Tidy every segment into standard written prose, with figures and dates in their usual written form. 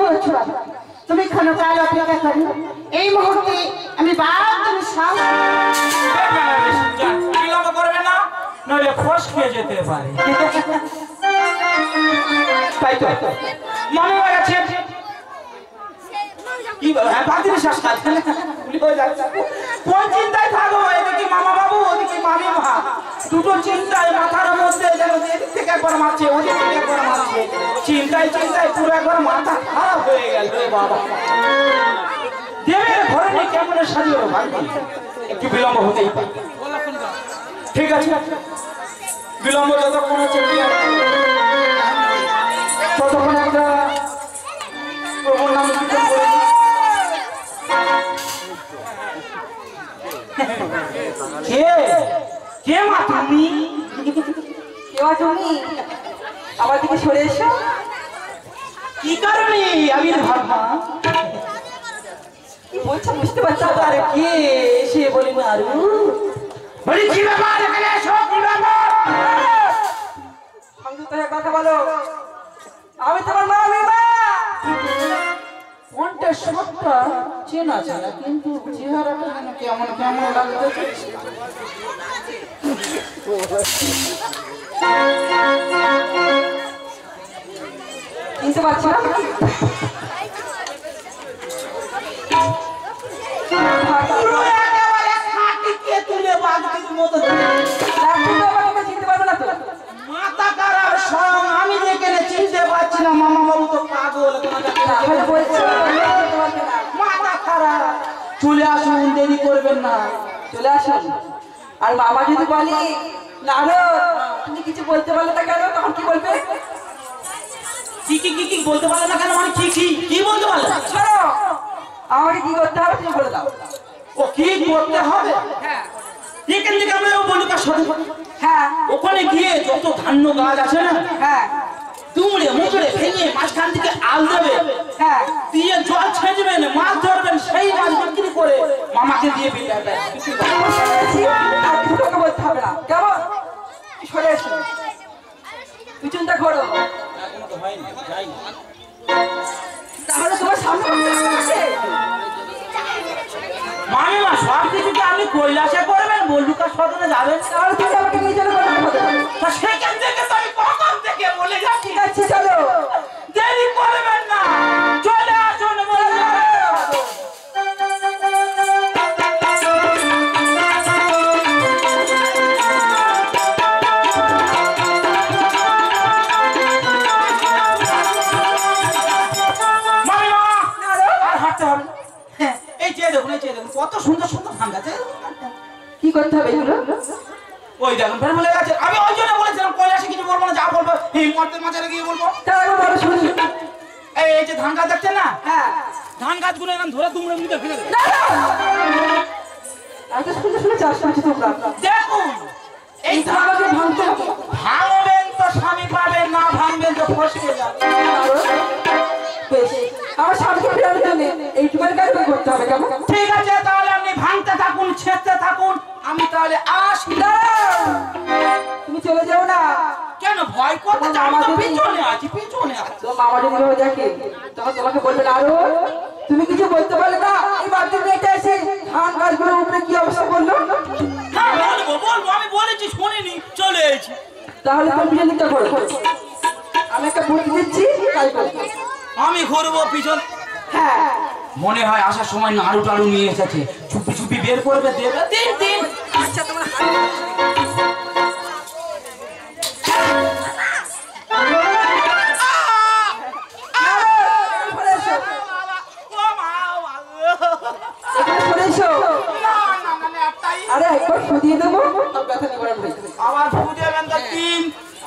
বলেছো তুমি ক্ষণকাল অপেক্ষা করো, এই মুহূর্তে আমি তুমি বিলম্ব করবে না, নইলে ফস খেয়ে যেতে পারে। তাই তো মনে হয়ে গেছে কি বাদিনী শ্বাস খাচ্ছে কোন চিন্তায় থাকো, এদিকে মামা বাবু ওদিকে মামি মা, দুটো চিন্তায় মাথার মধ্যে যেন এদিক থেকে একবার মারছে ওদিক থেকে একবার মারছে, চিন্তায় চিন্তায় পুরো একবার মাথা খারাপ হয়ে গেল রে বাবা। দেবের ঘরে নিয়ে কেমন সাজিয়ে একটু বিলম্ব হতেই পারে। ঠিক আছে, বিলম্ব যতক্ষণ হচ্ছে ততক্ষণ একটা প্রভুর নাম কীর্তন করে কে মা তুমি? তুমি আমার দিকে সরে এসো। কি কারণে আমি ভাবনা কি বলছো বুঝতে পারছো? আরে কে এসে বলি না আরু বলি কি ব্যাপার, এখানে এসো। কি ব্যাপার? সংযুক্ত হয়ে কথা বলো। আমি তোমার মা, আমি মা। কোনটা সবটা চেনা চেনা, কিন্তু চেহারাটা যেন কেমন কেমন লাগতেছে। চিনতে পারছো না? আমি যেখানে চিনতে পারছি না, মামা বাবু তো পাগল, মাথা খারাপ। চলে আসুন, দেরি করবেন না, চলে আসুন। আর মামা যদি বলি না তুমি কিছু বলতে পারলে না কেন, তখন কি বলবে? কি কি কি কি বলতে পারলে না কেন মানে কি কি কি বলতে পারলে? ছাড়ো, আমাকে কি করতে হবে তুমি বলে দাও। ও কি করতে হবে? হ্যাঁ, এখান থেকে আমরা বলি তার সাথে। হ্যাঁ, ওখানে গিয়ে যত ধান্য গাছ আছে না, হ্যাঁ, দুমড়ে মুচড়ে ভেঙে মাঝখান থেকে আল দেবে, হ্যাঁ, দিয়ে জল ছেঁচবেন, মাছ ধরবেন, সেই মাছ বিক্রি করে মামাকে দিয়ে বিক্রি আর কিছু তোকে বলতে হবে না, কেমন? সরে এসো, পিছনটা ঘোরো। তাহলে তোমার সামনে মামিমা সব কিছুকে আপনি কৈলাসে করবেন, বল্লুকার সদনে যাবেন, তাহলে তুমি আমাকে নিয়ে চলো। তা সেখান থেকে তো আমি কখন থেকে বলে যাচ্ছি। ঠিক আছে, চলো, দেরি করবেন না, চলে আসুন বলে মামিমা আর হাঁটতে হবে। এই চেয়ে দেখুন, এই চেয়ে দেখুন, কত সুন্দর সুন্দর ধান গাছ। কি করতে হবে এগুলো? ওই দেখুন ফের বলে গেছে। আমি ওই জন্য বলেছিলাম কৈলাসে কিছু বলবো না, যা বলবো এই মর্তের মাঝে গিয়ে বলবো। তাহলে বলো, শুনি। এই যে ধান গাছ দেখছেন না, হ্যাঁ, ধান গাছগুলো এরকম ধরে দুমড়ে মুড়ে ফেলে দেবে। এত সুন্দর সুন্দর চাষ করছো তোমরা। দেখুন এই ধান আমাকে ভাঙতে হবে। ভাঙবেন তো স্বামী পাবেন, না ভাঙবেন তো ফসকে যাবে। বেশ, আমার স্বামীকে ফেরানোর জন্য এইটুকুর কাজ করতে হবে, কেমন? ঠিক আছে, তাহলে আপনি ভাঙতে থাকুন, ছেঁচতে থাকুন, আমি তাহলে আসি। তুমি চলে যাও না। কেন ভয় করতে চাও? আমি তো পিছনে আছি, পিছনে আছি। তো মামা যদি ভাবে দেখে তখন তোমাকে বলবে না আরো তুমি কিছু বলতে পারলে না। এই বাড়িতে মেয়েটা এসে ধান গাছগুলোর উপরে কি অবস্থা করলো? হ্যাঁ বলবো বলবো, আমি বলেছি শুনিনি, চলে এসেছি। তাহলে তুমি পিছন দিকটা করো, আমি একটা বুদ্ধি দিচ্ছি, তাই করো। আমি ঘুরবো পিছন। হ্যাঁ, মনে হয় আসার সময় নাড়ু টাড়ু নিয়ে এসেছে, চুপি চুপি বের করবে, দেবে দিন দিন। আচ্ছা, তোমার আরে একবার ফুদিয়ে দেবো, ব্যথা নিবারণ হয়ে যাবে। আমার ফু দেবেন তো তিন।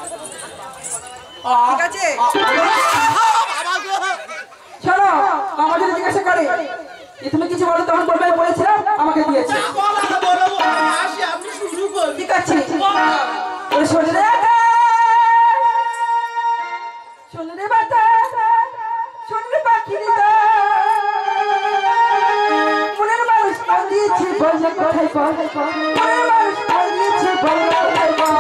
ঠিক আছে, শোনো, মামা যদি জিজ্ঞাসা করে যে তুমি কিছু বলো, তখন বলবে বলেছিলাম আমাকে দিয়েছে। ঠিক আছে, শরীরে শরীরে বাতা শরীরে পাখি মনের মানুষ দিয়েছে বললে কোথায় বল, মনের মানুষ দিয়েছে বললে কোথায় বল।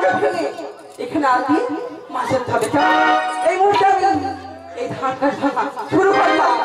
আমাকে ফেলে এখানে আলতি মাছের ধরে এই মুহূর্তে আমি এই ধান গাছ ভাঙা শুরু করলাম।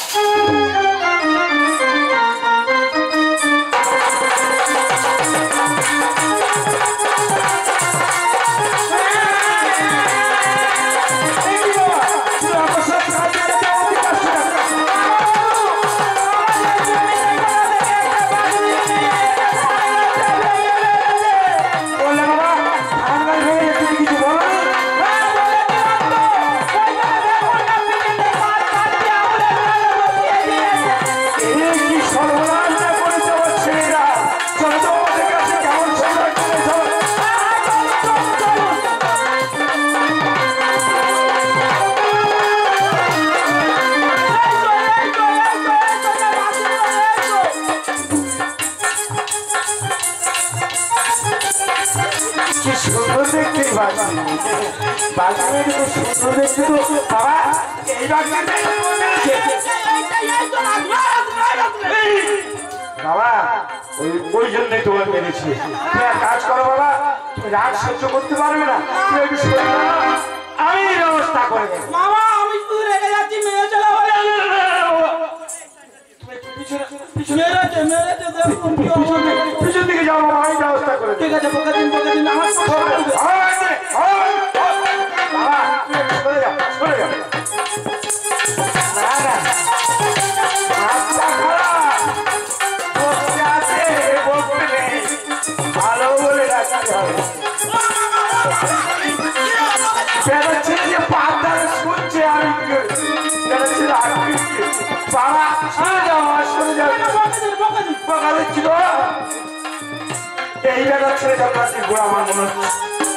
বাবা ওই জন্যই তোমার মেরেছি। তুমি এক কাজ করো বাবা, তুমি রাগ সহ্য করতে পারবে না, তুমি একটু সরে যাও, আমি ব্যবস্থা করে দেবো। মামা আমি শুধু রেখে যাচ্ছি, মেয়ে চলে বলে পিছন দিকে যাও বাবা, আমি ব্যবস্থা করে দেবো। ঠিক আছে পকেট দিন আমার বাবা সরে যাও, সরে যাও। না না আচ্ছা খারাপ বসতে আছে, বসতে নেই, ভালো বলে রাখতে হবে। বেরোচ্ছে যে পাতারে শুনছে আমি বেরোচ্ছে বাবা সরে যাও, সরে যাও। বকা দিচ্ছিল এই বেরোচ্ছে যাত্রাটি গোড়া আমার মনে হচ্ছে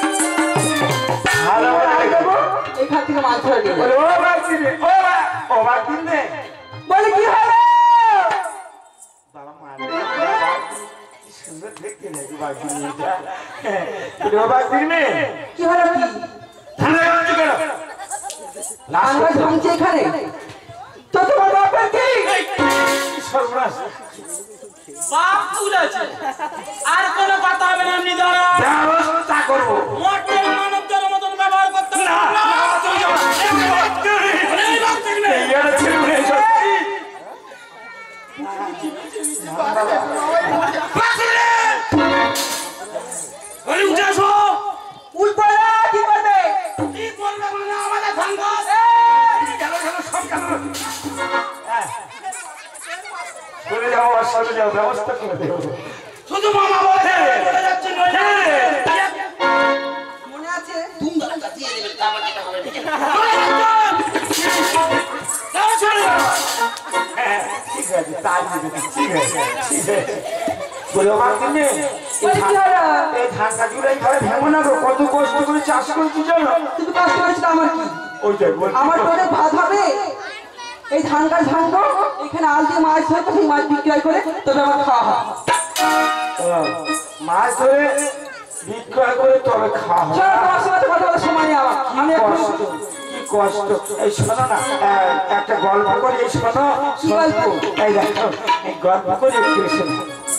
ভালো বলে দেবো। এখান থেকে মাছ ধরে নিয়ে বলে ও ভাই কিনে, ও ভাই কিনবে বলে কি হলো বাবা মানে কি সুন্দর দেখতে নাকি ভাই কিনে ও ভাই কিনবে কি হলো কি ঠান্ডা গেছে কেন? আমরা ভাঙছে এখানে তো তোমার বাপের কি সর্বনাশ, বাপ তুলেছে আর কোনো কথা হবে না, এমনি দাঁড়া ব্যবস্থা করবো। মোটের মানবদের মতন ব্যবহার করতে হবে না। এইটা ছেড়ে উঠে এসো। উঠে আসো। উল্পাড়া কি করবে কি করবে মানে আমাদের ধান গাছ চলে যাও আর চলে যাও, ব্যবস্থা করে দেবো। শুধু মামা বলে বলে যাচ্ছে নইলে মনে আছে ঠিক আছে তাই দিবি, ঠিক আছে, ঠিক আছে। বলে ও ভাই কিনবে বলে কি হলো এই ধান গাছগুলো এইভাবে ভেঙো না গো, কত কষ্ট করে চাষ করছি জানো? তুমি কষ্ট করেছো তো আমার কি ওইটাই বলছি। আমার তো অনেক ভাত হবে এই ধান গাছ ভাঙবো এখানে আল দিয়ে মাছ ধরবো সেই মাছ বিক্রয় করে তবে আমার খাওয়া হবে মাছ ধরে বিক্রয় করে তবে খাওয়া হবে। চলো তোমার সাথে কথা বলার সময় নেই আমার আমি এখন কষ্ট, কি কষ্ট। এই শোনো না, একটা গল্প করি, এই শোনো, কি গল্প? এই দেখো, এই গল্প করি একটু শোনো।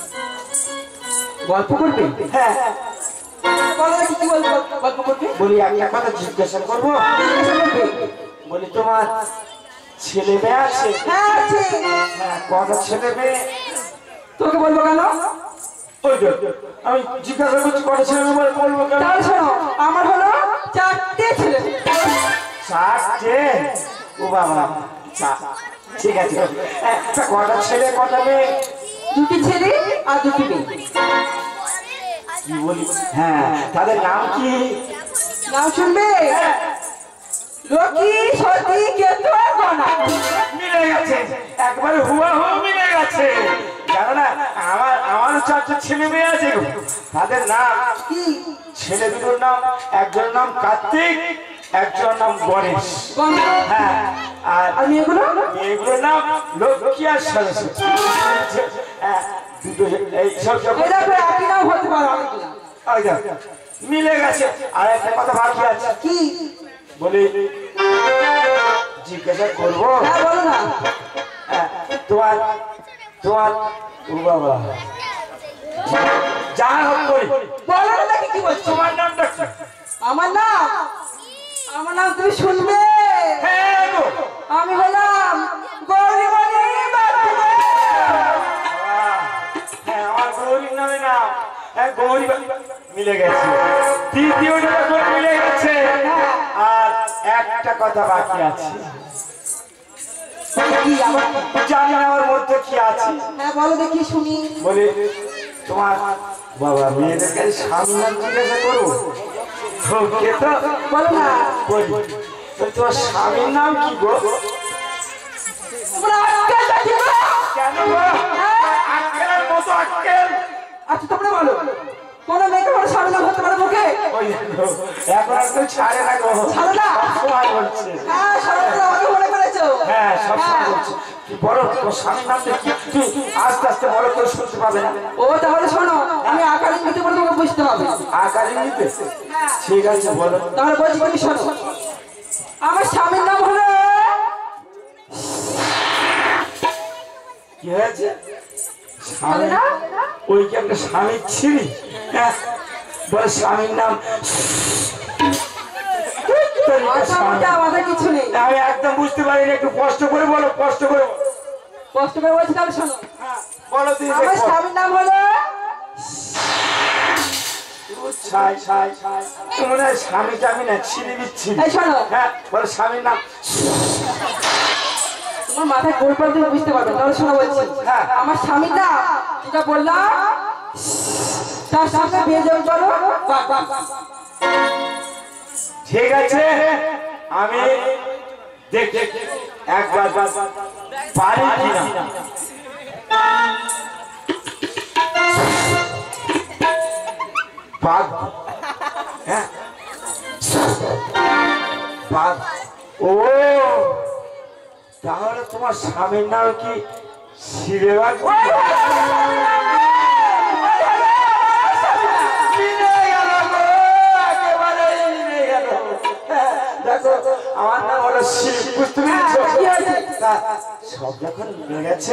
গল্প করবে হ্যাঁ বলো দেখি কি গল্প করবে বলি, একটা কথা জিজ্ঞাসা করবো। বলি তোমার ছেলে মেয়ে আছে? হ্যাঁ আছে হ্যাঁ, কত ছেলে মেয়ে? তোকে বলবো কেন ওই তো, আমি জিজ্ঞাসা করছি কত ছেলে মেয়ে, বলবো কেন? তাহলে শোনো আমার হলো 4টে ছেলে 4টে? ও বাবা, ঠিক আছে। একটা কটা ছেলে কটা মেয়ে? 2টি ছেলে আর 2টি মেয়ে কি বলি? হ্যাঁ, তাদের নাম কি? নাম শুনবে লক্ষ্মী সতী কেতু আর গণা মিলে গেছে, একবারে হুয়া হু মিলে গেছে। জানো না, আমারও 4টে ছেলে মেয়ে আছে গো। তাদের নাম কি ছেলে দুটোর নাম, একজনের নাম কার্তিক, একজনের নাম গণেশ। গণা হ্যাঁ, আর মেয়েগুলো মেয়েগুলোর নাম লক্ষ্মী আর সরস্বতী। হ্যাঁ, দুটো এই সব এই দেখো একই নাম হতে পারে অনেকগুলো ওই দেখো, মিলে গেছে। আর একটা কথা বাকি আছে, কি বলি জিজ্ঞাসা করবো? হ্যাঁ বলো না তোমার তোমার ও বাবা, যা হোক করি, বলো না দেখি কি বলছো তোমার নামটা কি? আমার নাম তুমি শুনবে। হ্যাঁ গো। আমি হলাম গৌরীমণি বাগদি। হ্যাঁ আমার গৌরীর নামে নাম। হ্যাঁ গৌরী মিলে গেছে, তৃতীয়টা মিলে গেছে। আর একটা কথা বাকি আছে, জানি না আমার মধ্যে কি আছে। হ্যাঁ বলো দেখি শুনি। বলে তোমার বাবা মেয়েদের কাছে স্বামী নাম জিজ্ঞাসা করবো? ওকে তো বলো না। বলি, তোমার স্বামীর নাম কি গো? কেন গো? আক্কেলের মতো আক্কেল। আচ্ছা তোমরা বলো, কোন মেয়েকে বড় স্বামী নাম হতে পারে মুখে? ওই দেখো, এখন আর কেউ ছাড়ে না গো। ছাড়ে না? সবাই বলছে। হ্যাঁ সবাই আমাকে মনে করেছো। হ্যাঁ সব সময় বলছে। কি বড় তোর স্বামীর নামটা কি? তুই আস্তে আস্তে বড় করে শুনতে পাবে না। ও তাহলে শোনো, আমি আকার ইঙ্গিতে বলে তোমাকে বুঝতে হবে। আকার ইঙ্গিতে? ঠিক আছে বলো। তাহলে বলছি তুমি শোনো, আমার স্বামীর নাম হলো। কি হয়েছে? স্বামী? ওই কি একটা স্বামীর ছিরি? হ্যাঁ বলে স্বামীর নাম। আমাদের কিছু নেই। আমি একদম বুঝতে পারিনি, একটু কষ্ট করে বলো, কষ্ট করে বলো। কষ্ট করে বলছি তাহলে শোনো। বলো তুই। আমার স্বামীর নাম হলো। ছাই ছাই ছাই, মনে হয় স্বামী জামি না, ছিঁড়ে দিচ্ছি। এই শোনো। হ্যাঁ বলো স্বামীর নাম। তোমার মাথায় গোল পড়ে তুমি বুঝতে পারবে, তাহলে শোনো বলছি। হ্যাঁ। আমার স্বামীর নাম যেটা বললাম তার সাথে বিয়ে যাবে চলো। ঠিক আছে, আমি দেখ একবার পারি কিনা। বাঘ। হ্যাঁ বাঘ। ও তাহলে তোমার স্বামীর নাম কি শিরে বাঘ? আমার নাম হলো শিব, বুঝতে পেরেছো? সব যখন মিলে গেছে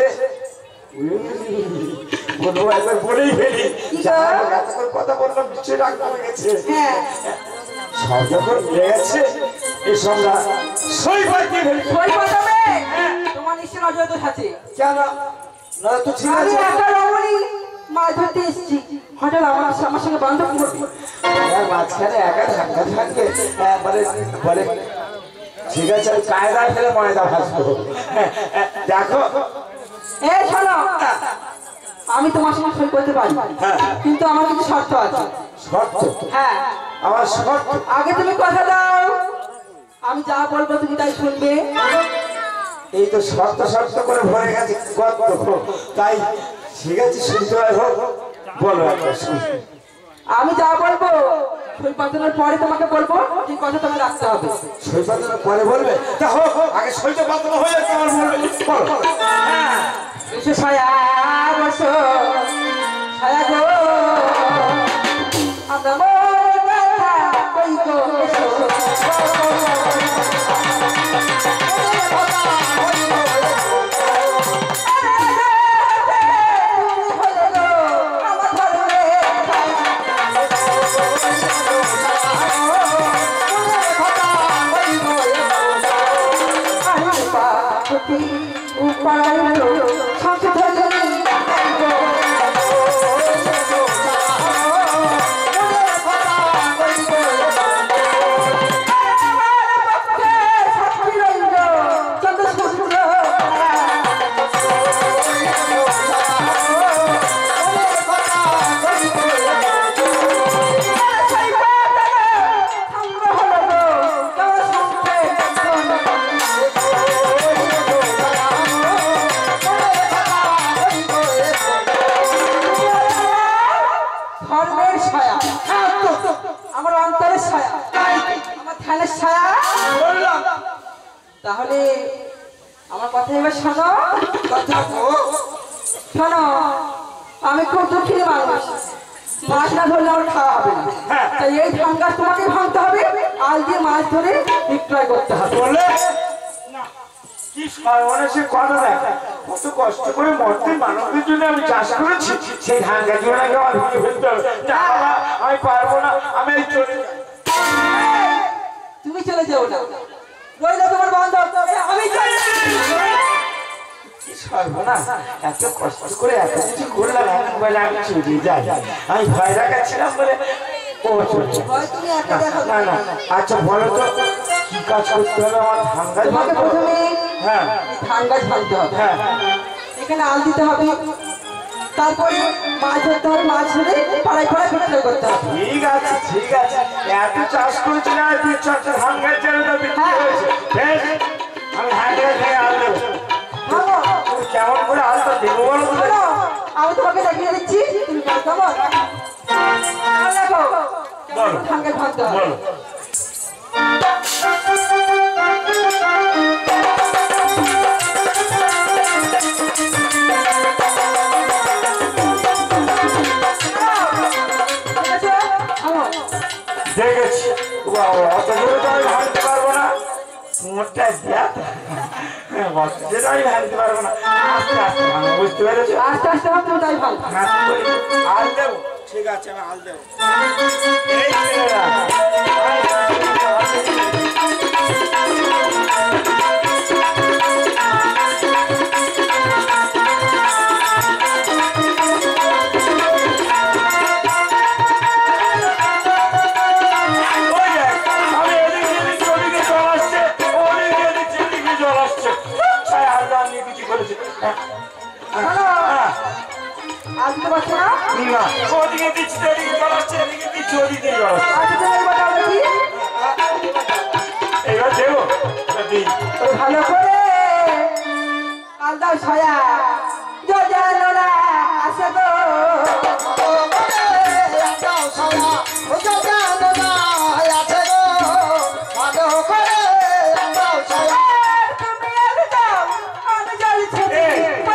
বলবো, একবার বলেই ফেলি। কথা বললাম নিশ্চয়ই রাগ করে গেছে। সব যখন মিলে গেছে এই সব সই পাইতে ফেলি। তোমার নিশ্চয় নজরে দোষ আছে। কেন নয় তো ঠিক আমি আছে। একটা রমণী মাছ ধরতে এসেছি, হঠাৎ আমার সঙ্গে বান্ধব করবে। মাঝখানে একা ধাক্কা থাকবে বলে বলে ঠিক আছে, আমি কায়দায় ফেলে ময়দা ভাসবো। দেখো এই শোনো, আমি তোমার সঙ্গে সই করতে পারি, কিন্তু আমার কিছু শর্ত আছে। শর্ত? হ্যাঁ আমার শর্ত? আগে তুমি কথা দাও, আমি যা বলবো তুমি তাই শুনবে। এই তো শর্ত শর্ত করে ভরে গেছে গর্ত, তাই ঠিক আছে শুনতে হয়। হোক বলো একবার শুনি। আমি যা বলবো সই পাতানোর পরে তোমাকে বলবো, এই কথা তোমাকে রাখতে হবে। সই পাতানোর পরে বলবে? তা হোক, আগে সইটা পাতানো হয়ে যাচ্ছে আমার বলবে। বলো। এসে ছায়া বসো, ছায়া গো আমরা মনের ব্যথা কই গো এসো। তাহলে আমার কথা এবার শোনো। শোনো, আমি খুব দুঃখী মানুষ, মাছ না ধরলে আমার খাওয়া হবে না, তাই এই ধান গাছ তোমাকে ভাঙতে হবে, আল দিয়ে মাছ ধরে বিক্রয় করতে হবে। বলে কি সর্বনাশে কথা দেখ, কত কষ্ট করে মরতে মানবদের জন্য আমি চাষ করেছি, সেই ধান গাছগুলো নাকি আমার ভেঙে ফেলতে হবে। না বাবা, আমি পারবো না, আমি এই চলে যাই। যেও না রইলো তোমার বান্ধব আমি চাই কি সর্বনাশ, এত কষ্ট করে এত কিছু করলাম, এখন বলে আমি চলে যাই। আমি ভয় রাখাচ্ছিলাম বলে ও চলছে। ভয় তুমি একা দেখো না না, আচ্ছা বলো তো কি কাজ করতে হবে আমার? ধান গাছ তোমাকে ভাঙতে হবে? প্রথমে হ্যাঁ ধান গাছ ভাঙতে হবে হ্যাঁ এখানে আল দিতে হবে তারপরে মাছ ধরতে হবে মাছ ধরে পাড়ায় পাড়ায় বিক্রয় করতে হবে ঠিক আছে ঠিক আছে, এত চাষ করেছি না, 2-4টা ধান গাছ জমিতে বিক্রি হয়েছে। বেশ, আমি হাতে থেকে আল দেবো। ভালো তুমি কেমন করে আলটা দেবো বলো তো? ভালো আমি তোমাকে দেখিয়ে দিচ্ছি তুমি কাজ কেমন দেখো বলো ধান গাছ ভাঙতে হবে বলো। দেখেছি অত দূরে তো আমি ভাঙতে পারবো না, মোটটা দেখ অত দূরে আমি ভাঙতে পারবো না, আস্তে আস্তে ভাঙবো, বুঝতে পেরেছো? আস্তে আস্তে ভাঙতে হবে তাই ভাঙ হাত করে আল দেবো। ঠিক আছে, আমি আল দেবো। এই ছেলেরা, আজ তো পারছো না না ওদিকে দিচ্ছি এদিকে জল আসছে, এদিকে দিচ্ছি ওদিকে জল আসছে। আজ তো এবার দাও দেখি এবার দেবো দিই। তো ভালো করে আল দাও ছায়া জানো না আসে গো তুমি আগে যাও আমি জল ছেড়ে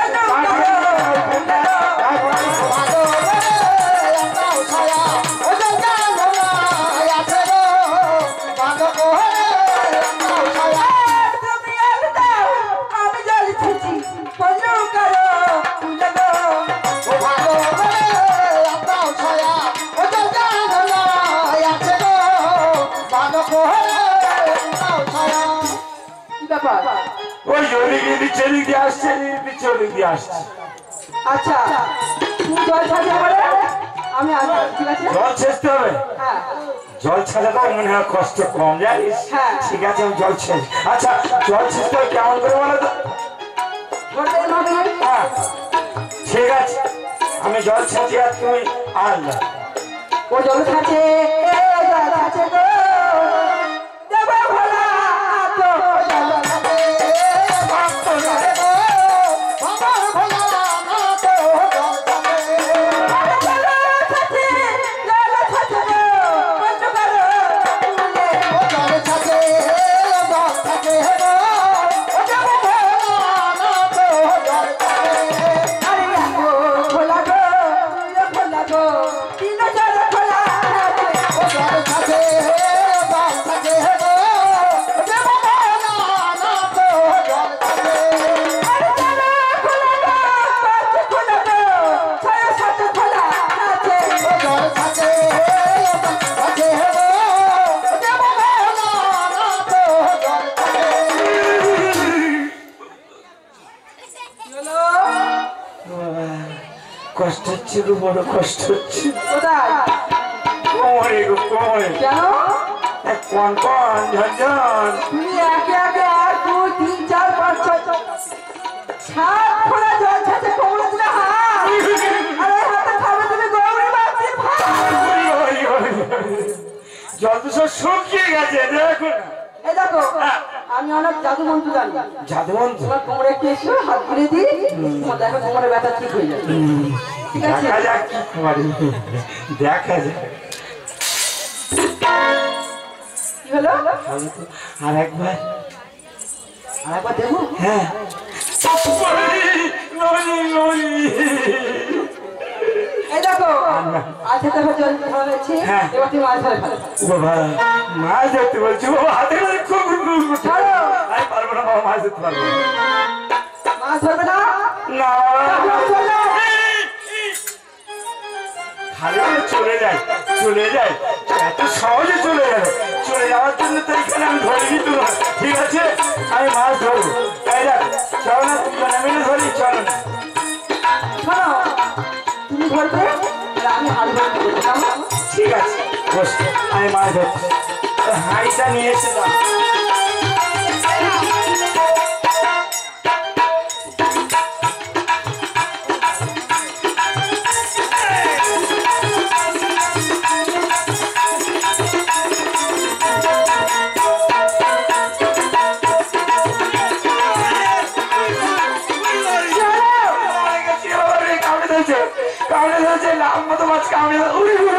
তুমি আগে যাও আমি জল ছেড়ে বলো করো লাগো কি ব্যাপার ওই ওদিকে দিচ্ছে এদিকে আসছে, এদিকে দিচ্ছে ওদিকে আসছে। আচ্ছা তুমি জল ছাড়তে পারে আমি আসবো ঠিক আছে জল ছেঁচতে হবে? হ্যাঁ জল ছাড়াটা মনে হয় কষ্ট কম, জানিস? হ্যাঁ। ঠিক আছে, আমি জল ছেঁচ। আচ্ছা জল ছেঁচতে হবে কেমন করে বলো তো? ধরতে হবে হ্যাঁ ঠিক আছে, আমি জল ছেঁচি আর তুমি আল দাও। ও জল ছাড়ছে জল ছাড়ছে গো দেব ভোলা তো জল ছাড়ছে কষ্ট হচ্ছে গো, বড় কষ্ট হচ্ছে। কোথায় কোমরে গো কোমরে, কেন কন কন ঝনঝন। তুমি একে একে 1 2 3 4 5 6 সাত ফোঁটা জল ছাড়ছে কোমরে দিলে হাত আরে হাতে খাবে তুমি গৌরী বাপি জল তো সব শুকিয়ে গেছে, দেখো না। এই দেখো আমি অনেক জাদু মন্ত্র জানি জাদুমন্ত্র তোমার কোমরে একটু এসো হাত ঘুরে দিই তোমার দেখো কোমরে ব্যথা ঠিক হয়ে যাবে ঠিক আছে দেখা যাক কি পারি, দেখা যাক। কি হলো আর একবার আরেকবার দেবো হ্যাঁ। এই দেখো আচ্ছা দেখো জল ধরা হয়েছে হ্যাঁ। এবার তুমি মাছ ধরে ফেলো বাবা মাছ ধরতে বলছি, বাবা হাতে করে খুব ছাড়ো আমি পারবো না বাবা, মাছ ধরতে পারবো না। মাছ ধরবে না না বাবা, চলো খালি আমি চলে যাই, চলে যাই, এত সহজে চলে যাবে। চলে যাওয়ার জন্য তো এখানে আমি ধরিনি হাড়িটা নিয়ে এসে দাও। কামড়ে ধরেছে লাল মতো মাছ কামড়ে